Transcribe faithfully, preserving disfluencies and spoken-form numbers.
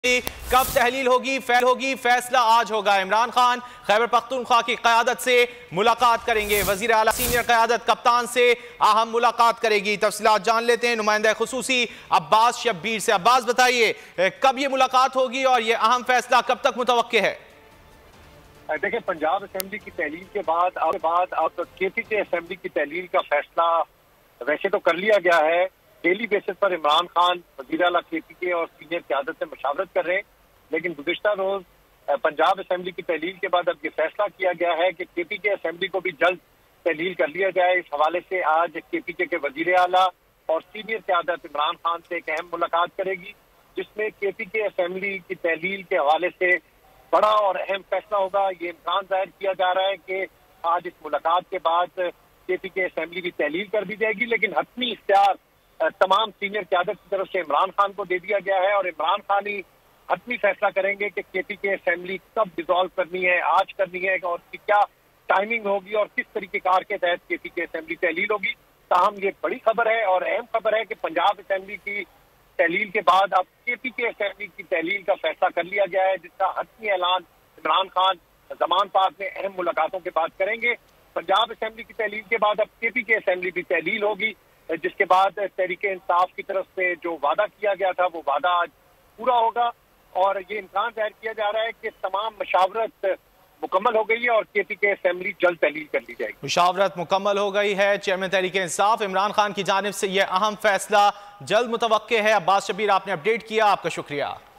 कब तहलील होगी, फैल होगी, फैसला आज होगा। इमरान खान खैबर पख्तूनख्वा की क़यादत से मुलाकात करेंगे। वज़ीर आला सीनियर क़यादत कप्तान से अहम मुलाकात करेगी। तफसीलात जान लेते हैं नुमाइंदा खुसूसी अब्बास शब्बीर से। अब्बास बताइए, कब ये मुलाकात होगी और ये अहम फैसला कब तक मुतवक्के है? देखिए, पंजाब असेंबली की तहलील के बाद अब बाद अब के पी के असेंबली की तहलील का फैसला वैसे तो कर लिया गया है। डेली बेसिस पर इमरान खान वज़ीर आला के पी के और सीनियर क़यादत से मशावरत कर रहे हैं, लेकिन गुज़िश्ता रोज पंजाब असेंबली की तहलील के बाद अब ये फैसला किया गया है कि के पी के असेंबली को भी जल्द तहलील कर लिया जाए। इस हवाले से आज के पी के के वज़ीर आला और सीनियर क़यादत इमरान खान से एक अहम मुलाकात करेगी, जिसमें के पी के असेंबली की तहलील के हवाले से बड़ा और अहम फैसला होगा। ये इम्कान जाहिर किया जा रहा है कि आज इस मुलाकात के बाद के पी के असेंबली की तहलील कर दी जाएगी, लेकिन हतमी इख्तियार तमाम सीनियर क़यादत की तरफ से इमरान खान को दे दिया गया है और इमरान खान ही हतमी फैसला करेंगे कि के पी के असेंबली कब डिसॉल्व करनी है, आज करनी है और क्या टाइमिंग होगी और किस तरीके कार के तहत के पी के असेंबली तहलील होगी। ताहम ये बड़ी खबर है और अहम खबर है कि पंजाब असेंबली की तहलील के बाद अब के पी के असेंबली की तहलील का फैसला कर लिया गया है, जिसका हतमी ऐलान इमरान खान जमान पाक में अहम मुलाकातों के बाद करेंगे। पंजाब असेंबली की तहलील के बाद अब के पी के असेंबली की तहलील होगी, जिसके बाद तहरीक इंसाफ की तरफ से जो वादा किया गया था वो वादा आज पूरा होगा और ये इम्कान जाहिर किया जा रहा है कि तमाम मशावरत मुकम्मल हो गई है और के पी के असेंबली जल्द तहलील कर ली जाएगी। मुशावरत मुकम्मल हो गई है। चेयरमैन तहरीक इंसाफ इमरान खान की जानिब से यह अहम फैसला जल्द मुतवक्के है। अब्बास शब्बीर, आपने अपडेट किया, आपका शुक्रिया।